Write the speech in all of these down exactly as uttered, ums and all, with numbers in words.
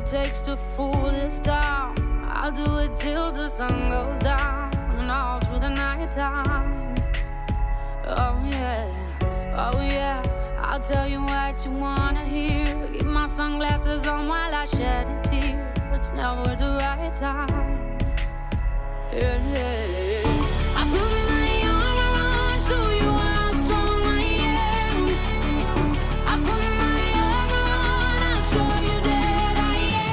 takes to fool this town. I'll do it till the sun goes down and all through the night time. Oh yeah, oh yeah, I'll tell you what you wanna hear. Keep my sunglasses on while I shed a tear. It's never the right time. Yeah, yeah, yeah. I put my arm around so you how strong I am. I put my arm around, I'll show you that I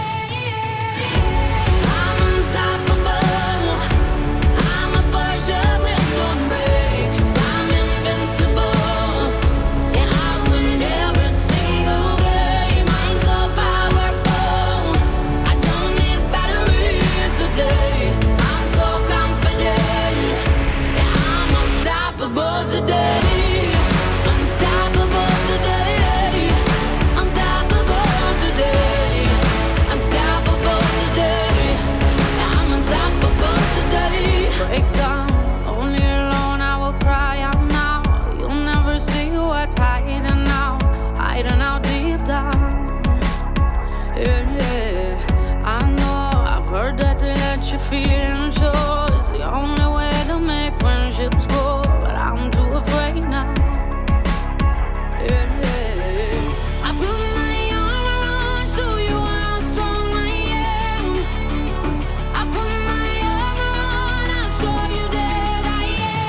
am. I'm unstoppable. I'm a Porsche with no brakes. I'm invincible. Yeah, I win every single game. I'm so powerful. I don't need batteries to play. I'm so confident. Yeah, I'm unstoppable today. Unstoppable today. Unstoppable today. Unstoppable today. Yeah, I'm unstoppable today. Break down, only alone I will cry out now. You'll never see what's hiding out, hiding out deep down. Yeah, yeah, I know, I've heard that to let your feelings show is the only way to make friendships grow, but I'm too afraid now. Yeah, yeah, I put my arm around so you how strong I am. I put my arm around, I'll show you that I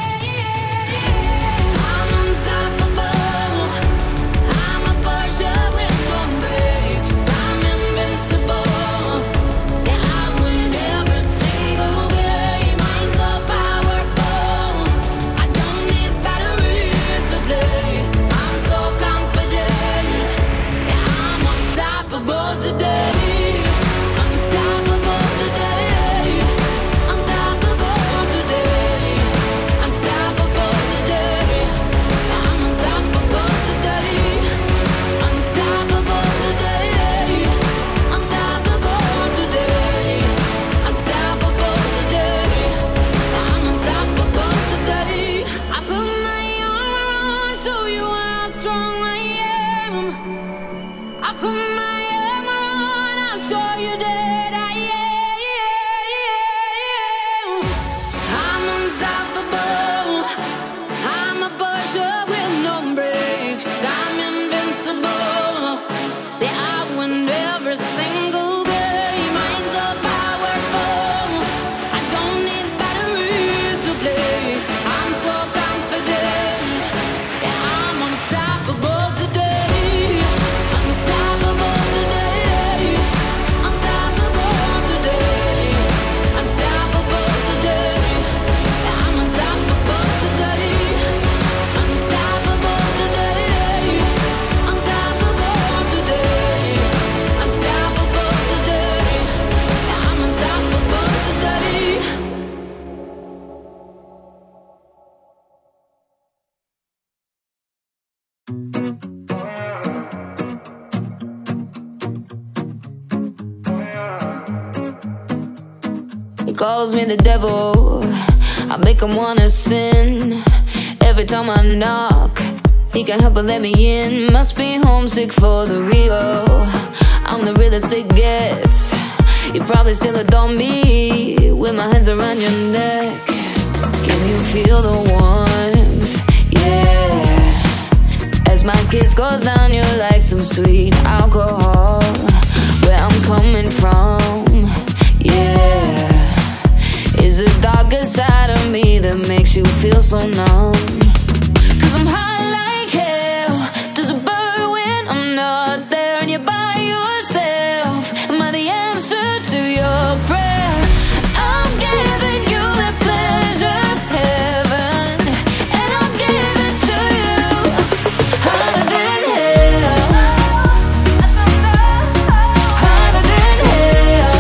am. I'm unstoppable. I'm a Porsche with no brakes. I'm invincible. Yeah, I win every single game. I'm so powerful. I don't need batteries to play. I'm so confident. Yeah, I'm unstoppable today. Unstoppable today. Unstoppable today. Unstoppable today. Yeah, I'm unstoppable today. Unstoppable today. Unstoppable today. Unstoppable today. Yeah, I'm unstoppable today. I put my arm around, show you how strong I am. I put my arm around, I'll show you that I am. I'm unstoppable. I'm a Porsche with no brakes. I'm invincible. Yeah, I win every single game. I'm so powerful. I don't need batteries to play. I'm so confident. Yeah, I'm unstoppable today. Unstoppable today. Unstoppable today. Unstoppable today. Yeah, I'm unstoppable today. Unstoppable today. Unstoppable today. Unstoppable today. Yeah, I'm unstoppable today. He calls me the devil, I make him wanna sin. Every time I knock, he can't help but let me in. Must be homesick for the real. I'm the realest it gets. You probably still adore me with my hands around your neck. Can you feel the warmth? Yeah. As my kiss goes down, you're like some sweet alcohol. Where I'm coming from, yeah. Is a darker side of me that makes you feel so numb. Cause I'm high like hell. Does a bird when I'm not there and you're by yourself? Am I the answer to your prayer? I'm giving you the pleasure of heaven, and I'll give it to you harder than hell. Harder than hell.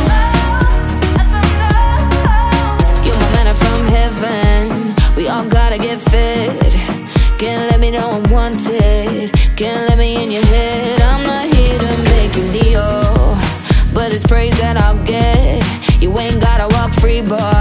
You're my manna from heaven. We all gotta get fit. Can't let me know I'm wanted. Can't let me in your head. I'm not here to make a deal, but it's praise that I'll get. You ain't gotta walk free, boy.